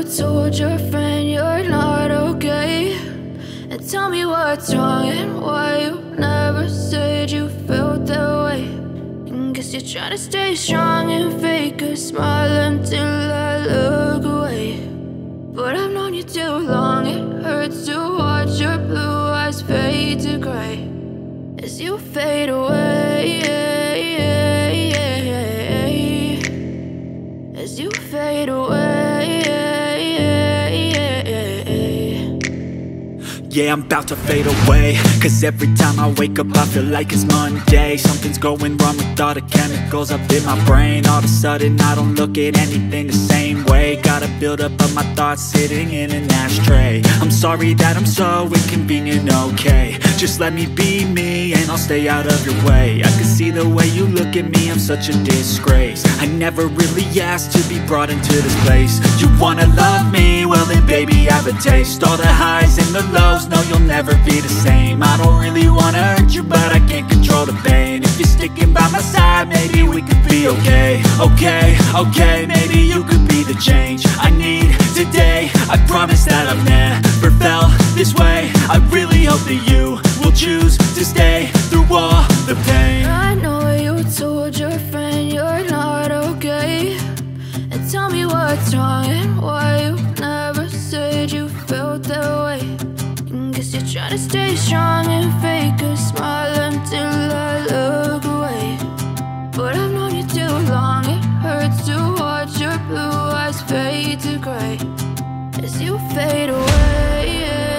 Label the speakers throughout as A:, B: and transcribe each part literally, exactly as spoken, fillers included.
A: told your friend you're not okay, and tell me what's wrong and why you never said you felt that way. And guess you're trying to stay strong and fake a smile until I look away. But I've known you too long, it hurts to watch your blue eyes fade to gray as you fade away, as you fade away.
B: Yeah, I'm about to fade away, cause every time I wake up I feel like it's Monday. Something's going wrong with all the chemicals up in my brain. All of a sudden I don't look at anything the same way. Gotta build up of my thoughts sitting in an ashtray. I'm sorry that I'm so inconvenient, okay. Just let me be me and I'll stay out of your way. I can see the way you look at me, I'm such a disgrace. I never really asked to be brought into this place. You wanna love me? Well then baby, have a taste. All the highs and the lows, no, you'll never be the same. I don't really wanna hurt you, but I can't control the pain. If you're sticking by my side, maybe we could be okay. Okay, okay, maybe you could be the change I need today. I promise that I've never felt this way. I really hope that you will choose to stay through all the pain.
A: I know you told your friend you're not okay, and tell me what's wrong and why you never said you felt that way. Guess you're trying to stay strong and fake a smile until I look away. But I've known you too long, it hurts to watch your blue eyes fade to gray as you fade away,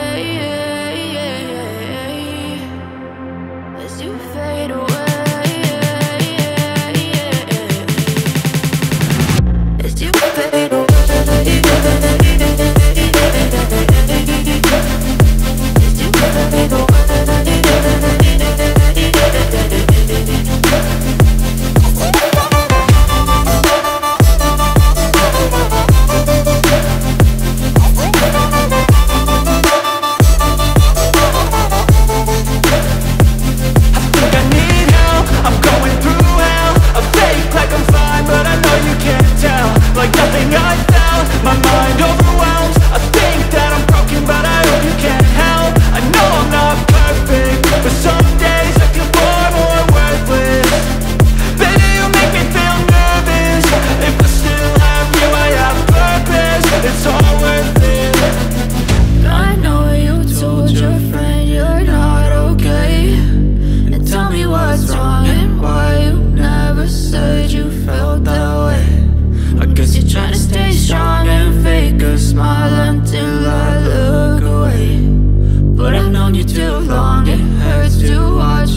A: as you fade away, as you fade away.
B: Like nothing I found, my mind overwhelms. I think that I'm broken, but I hope you can't help. I know I'm not perfect, but some days I feel far more worthless. Baby, you make me feel nervous. If I still have you, I have purpose. It's all worth it.
A: I know you told your friend you're not okay, and tell me what's wrong and why you never said you felt that way. I guess you're trying to stay strong and fake a smile until I look away. But I've known you too long, it hurts to watch